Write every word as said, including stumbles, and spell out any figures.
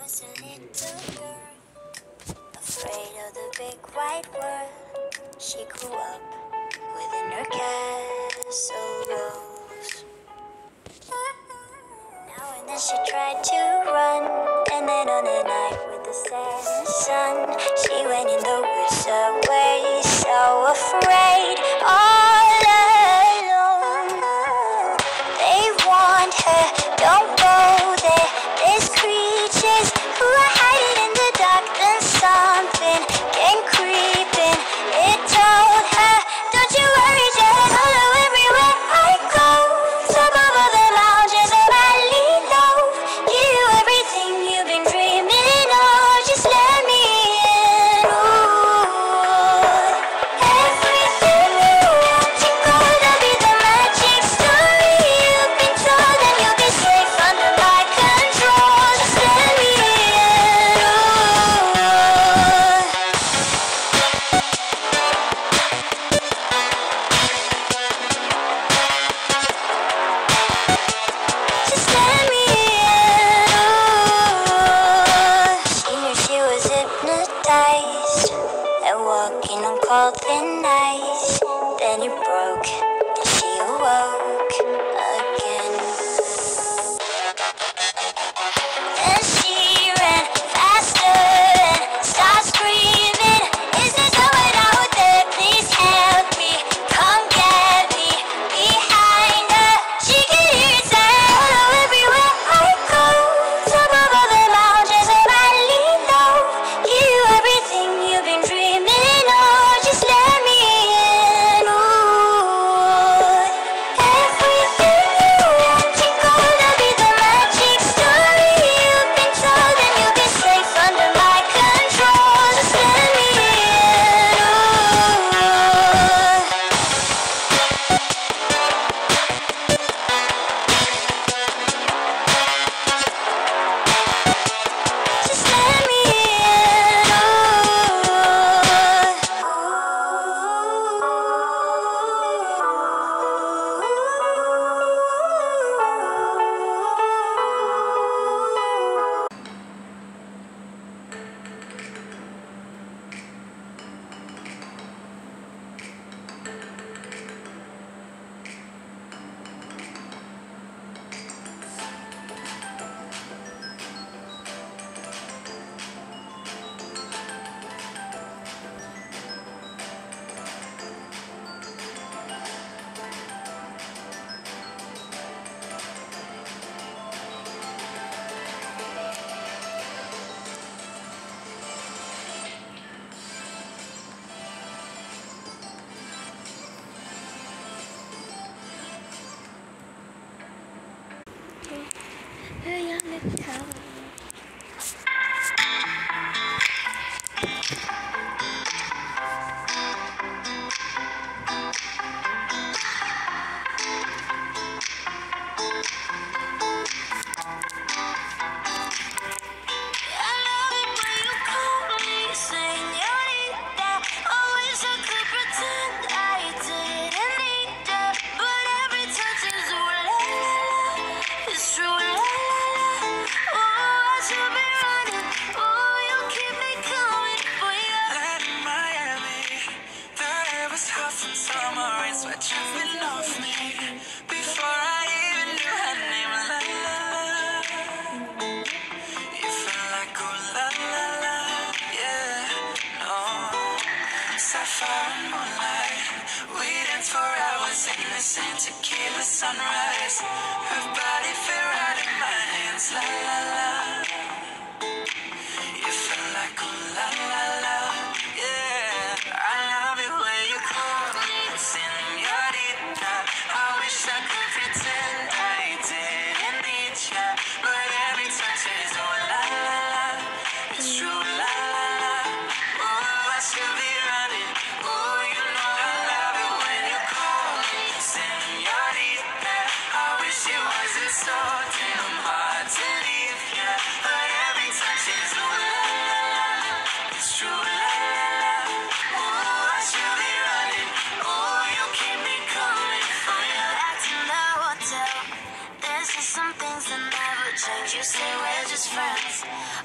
was a little girl, afraid of the big white world. She grew up within her castle walls. Now and then she tried to run, and then on a night with the setting sun, she went in the woods away, so afraid, all alone. They warned her, don't go there, there's creatures who are hiding in the dark. Then something came creeping, it told her, don't you worry, just follow everywhere I go. Top of all the mountains and I lean low, give you everything you've been dreaming of, just let me in. Ooh, everything you want to go, that'll be the magic story you've been told, and you'll be safe under my control, just let me in. Ooh. Just let me in. Ooh. She knew she was hypnotized and walking on cold thin ice. Then it broke and she awoke again. Then she ran faster and started screaming, is there someone out there? Please help me. Come get me. Behind her, she could hear it say, follow everywhere I go. Top of all the mountains and I lean low, give you everything you've been dreaming of, just let me in. Ooh, everything you want to go, that'll be the magic story you've been told, and you'll be safe under my control, just let me in. Ooh. Just let me in. Ooh. I love it when you call me señorita. I wish I could pretend I didn't need ya, but every touch is ooh la la la. It's true la la la. Oh, I should be running. Oh, you keep me coming for ya. Light in Miami, the air was hot from summer rain, sweat dripping off me. Before I even knew her name, la la la. You felt like ooh la la la, yeah, no. Sapphire and moonlight, we danced for hours in the same tequila sunrise. Her body fit right in my hands, la la la. You feel like ooh la la la, yeah. I love it when you call me señorita. I wish I could pretend I didn't need ya, but every touch is ooh la la la. It's true la la la. Oh, I should be running. Oh, you know I love it when you call me señorita. I wish it wasn't so damn hard to leave ya, but every touch is ooh la la la. It's true la la la. Oh, I should be running. Oh, you keep me coming for ya. Back in the hotel, there's just some things that never change. You say we're just friends.